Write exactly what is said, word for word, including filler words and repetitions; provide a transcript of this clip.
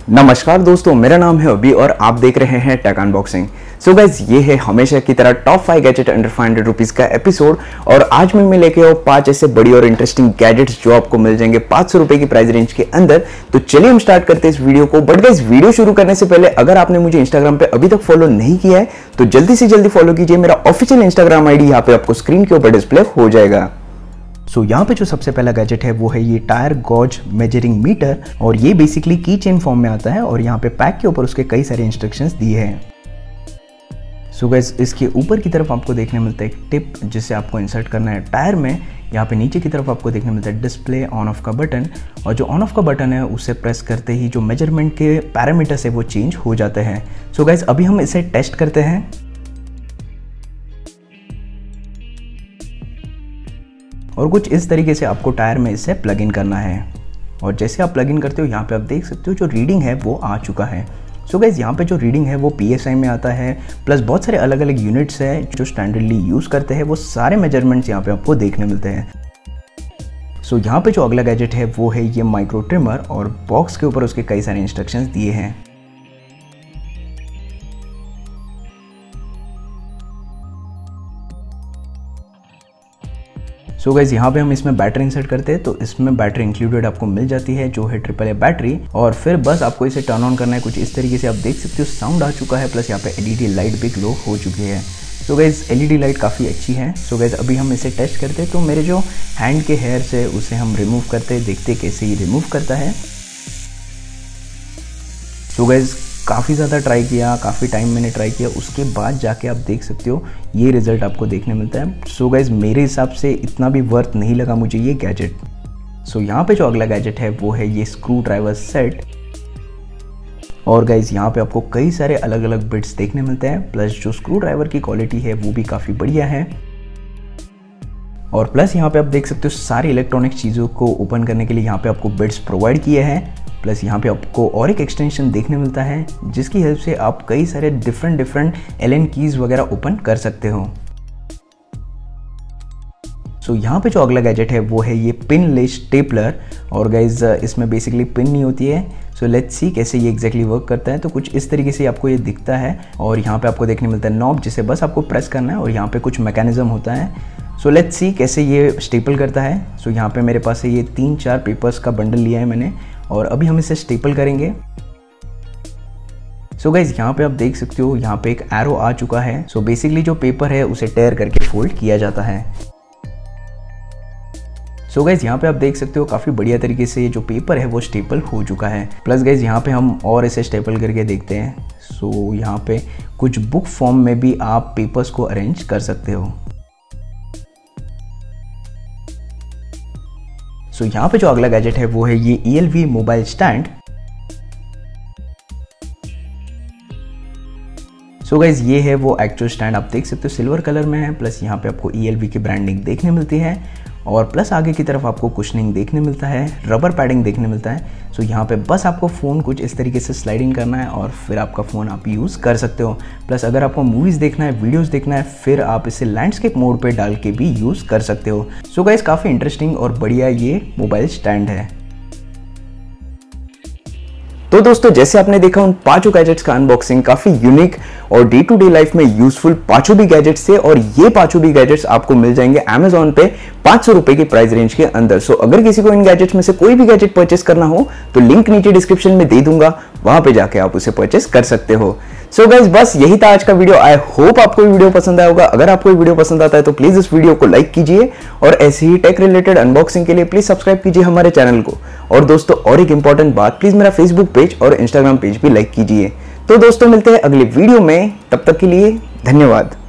नमस्कार दोस्तों, मेरा नाम है अभी और आप देख रहे हैं टेक अनबॉक्सिंग। सो गाइज, ये है हमेशा की तरह top five gadget under five hundred rupees का एपिसोड। और आज मैं मैं लेके आऊँ पांच ऐसे बड़ी और इंटरेस्टिंग गैजेट्स जो आपको मिल जाएंगे पांच सौ रुपए की प्राइस रेंज के अंदर। तो चलिए हम स्टार्ट करते हैं इस वीडियो को। बट गाइज, वीडियो शुरू करने से पहले अगर आपने मुझे इंस्टाग्राम पे अभी तक फॉलो नहीं किया है तो जल्दी से जल्दी फॉलो कीजिए। मेरा ऑफिशियल इंस्टाग्राम आई डी यहाँ पे आपको स्क्रीन के ऊपर डिस्प्ले हो जाएगा। सो so, यहाँ पे जो सबसे पहला गैजेट है वो है ये टायर गॉज मेजरिंग मीटर। और ये बेसिकली की चेन फॉर्म में आता है और यहाँ पे पैक के ऊपर उसके कई सारे इंस्ट्रक्शंस दिए हैं। सो so गाइस, इसके ऊपर की तरफ आपको देखने मिलता है एक टिप जिससे आपको इंसर्ट करना है टायर में। यहाँ पे नीचे की तरफ आपको देखने मिलता है डिस्प्ले ऑन ऑफ का बटन। और जो ऑन ऑफ का बटन है उसे प्रेस करते ही जो मेजरमेंट के पैरामीटर्स है वो चेंज हो जाते हैं। सो so गाइस, अभी हम इसे टेस्ट करते हैं। और कुछ इस तरीके से आपको टायर में इसे प्लग इन करना है। और जैसे आप प्लग इन करते हो यहाँ पे आप देख सकते हो जो रीडिंग है वो आ चुका है। सो गाइस, यहाँ पे जो रीडिंग है वो पी एस आई में आता है, प्लस बहुत सारे अलग अलग यूनिट्स हैं जो स्टैंडर्डली यूज़ करते हैं। वो सारे मेजरमेंट्स यहाँ पे आपको देखने मिलते हैं। सो so, यहाँ पे जो अगला गैजेट है वो है ये माइक्रो ट्रिमर। और बॉक्स के ऊपर उसके कई सारे इंस्ट्रक्शंस दिए हैं। सो गाइज, यहाँ पे हम इसमें बैटरी इंसर्ट करते हैं तो इसमें बैटरी इंक्लूडेड आपको मिल जाती है जो है ट्रिपल ए बैटरी। और फिर बस आपको इसे टर्न ऑन करना है। कुछ इस तरीके से आप देख सकते हो साउंड आ चुका है, प्लस यहाँ पे एलईडी लाइट भी ग्लो हो चुकी है। सो गाइज, एलईडी लाइट काफ़ी अच्छी है। सो गाइज, अभी हम इसे टेस्ट करते हैं। तो मेरे जो हैंड के हेयर्स है उसे हम रिमूव करते हैं, देखते कैसे ही रिमूव करता है। सो गाइज, काफ़ी ज़्यादा ट्राई किया, काफ़ी टाइम मैंने ट्राई किया, उसके बाद जाके आप देख सकते हो ये रिज़ल्ट आपको देखने मिलता है। सो गाइज, मेरे हिसाब से इतना भी वर्थ नहीं लगा मुझे ये गैजेट। सो यहाँ पे जो अगला गैजेट है वो है ये स्क्रू ड्राइवर सेट। और गाइज, यहाँ पे आपको कई सारे अलग अलग बिट्स देखने मिलते हैं, प्लस जो स्क्रू ड्राइवर की क्वालिटी है वो भी काफ़ी बढ़िया है। और प्लस यहाँ पे आप देख सकते हो सारी इलेक्ट्रॉनिक चीज़ों को ओपन करने के लिए यहाँ पे आपको बिट्स प्रोवाइड किए हैं। प्लस यहाँ पे आपको और एक एक्सटेंशन देखने मिलता है जिसकी हेल्प से आप कई सारे डिफरेंट डिफरेंट एलन कीज वगैरह ओपन कर सकते हो। सो so, यहाँ पे जो अगला गैजेट है वो है ये पिन लेस स्टेपलर। और गाइज, इसमें बेसिकली पिन नहीं होती है। सो लेट्स सी कैसे ये एग्जैक्टली वर्क करता है। तो कुछ इस तरीके से आपको ये दिखता है और यहाँ पे आपको देखने मिलता है नॉब जिसे बस आपको प्रेस करना है और यहाँ पे कुछ मैकेनिज्म होता है। सो लेट्स सी कैसे ये स्टेपल करता है। सो so, यहाँ पे मेरे पास है ये तीन चार पेपर्स का बंडल लिया है मैंने और अभी हम इसे स्टेपल करेंगे। सो गाइज, यहाँ पे आप देख सकते हो यहाँ पे एक एरो आ चुका है। सो so, बेसिकली जो पेपर है उसे टेयर करके फोल्ड किया जाता है। सो गाइज, यहाँ पे आप देख सकते हो काफ़ी बढ़िया तरीके से जो पेपर है वो स्टेपल हो चुका है। प्लस गाइज, यहाँ पे हम और इसे स्टेपल करके देखते हैं। सो so, यहाँ पे कुछ बुक फॉर्म में भी आप पेपर्स को अरेंज कर सकते हो। सो so, यहाँ पे जो अगला गैजेट है वो है ये E L V mobile stand. So guys, ये है वो एक्चुअल स्टैंड। आप देख सकते हो सिल्वर कलर में है, प्लस यहाँ पे आपको ई एल वी की ब्रांडिंग देखने मिलती है और प्लस आगे की तरफ आपको कुशनिंग देखने मिलता है, रबर पैडिंग देखने मिलता है। सो so, यहाँ पे बस आपको फ़ोन कुछ इस तरीके से स्लाइडिंग करना है और फिर आपका फ़ोन आप यूज़ कर सकते हो। प्लस अगर आपको मूवीज़ देखना है, वीडियोज़ देखना है, फिर आप इसे लैंडस्केप मोड पे डाल के भी यूज़ कर सकते हो। सो गाइस, काफ़ी इंटरेस्टिंग और बढ़िया ये मोबाइल स्टैंड है। तो दोस्तों, जैसे आपने देखा उन पांचों गैजेट्स का अनबॉक्सिंग काफी यूनिक और डे टू डे लाइफ में यूजफुल पांचों भी गैजेट्स थे। और ये पांचों भी गैजेट्स आपको मिल जाएंगे अमेजॉन पे पांच सौ रुपए की प्राइस रेंज के अंदर। सो अगर किसी को इन गैजेट्स में से कोई भी गैजेट परचेस करना हो तो लिंक नीचे डिस्क्रिप्शन में दे दूंगा, वहां पे जाके आप उसे परचेस कर सकते हो। सो so गाइज, बस यही था आज का वीडियो। आई होप आपको ये वीडियो पसंद आया होगा। अगर आपको ये वीडियो पसंद आता है तो प्लीज इस वीडियो को लाइक कीजिए और ऐसे ही टेक रिलेटेड अनबॉक्सिंग के लिए प्लीज सब्सक्राइब कीजिए हमारे चैनल को। और दोस्तों, और एक इंपॉर्टेंट बात, प्लीज मेरा फेसबुक पेज और इंस्टाग्राम पेज भी लाइक कीजिए। तो दोस्तों, मिलते हैं अगले वीडियो में, तब तक के लिए धन्यवाद।